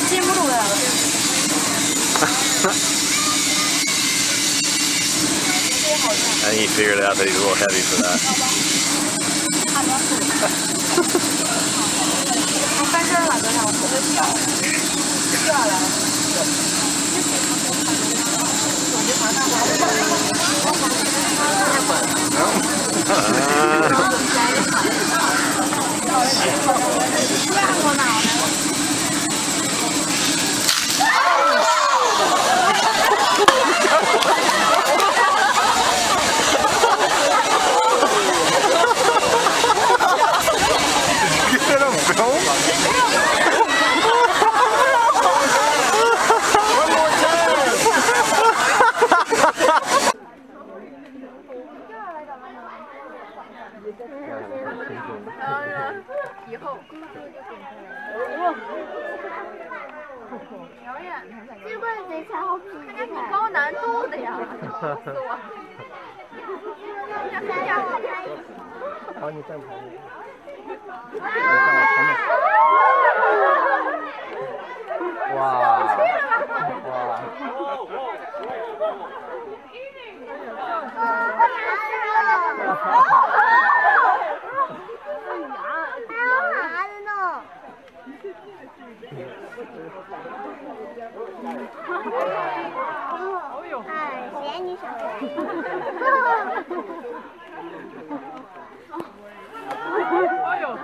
禁不住的。 I think he figured out that he's a little heavy for that. 我翻身了，昨天我头都掉了，掉下来了。 以后表演， 这个贼才好比人家挺高难度的呀，笑死我！ 好，你站旁边。哇！哇！ 哎，嫌你小。 哎呦！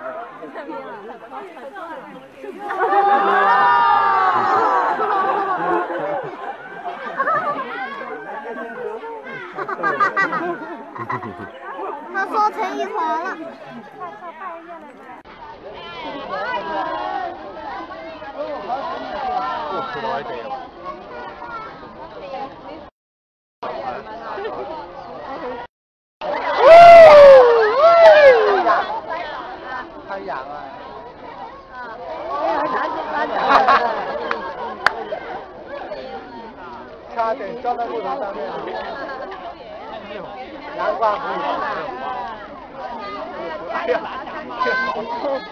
他缩成一团了。 太痒了。差点撞到木头上面。阳光不好。哎呀，好痛！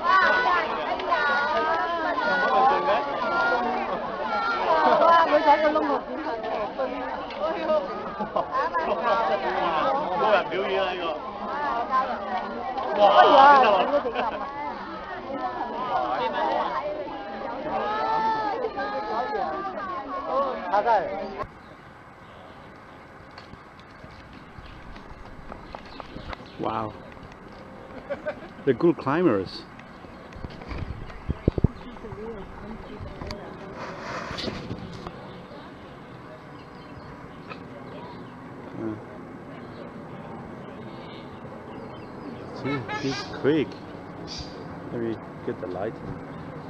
哇，你睇個窿度變係哎呦！冇人表演啊呢個。哇！點解整咁啊？他在。 Wow. They're good climbers. See, he's quick. Maybe get the light in.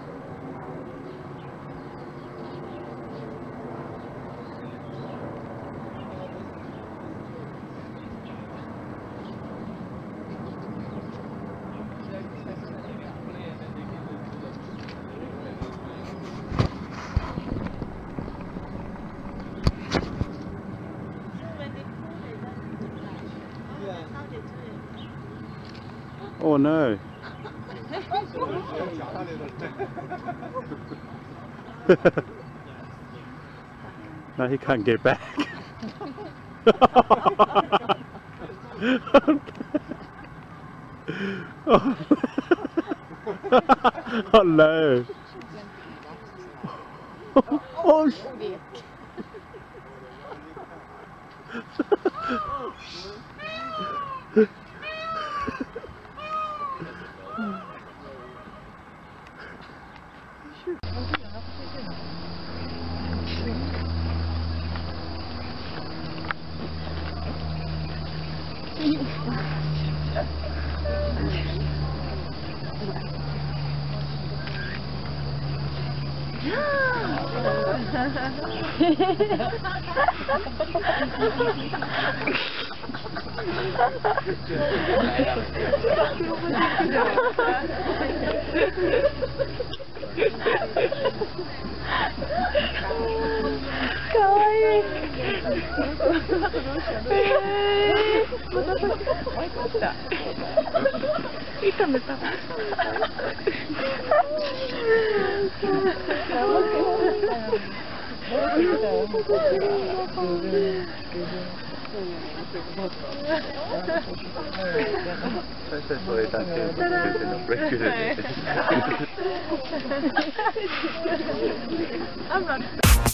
Oh no. Now he can't get back. Oh no. Oh shit. 最初それだけのブレイクで。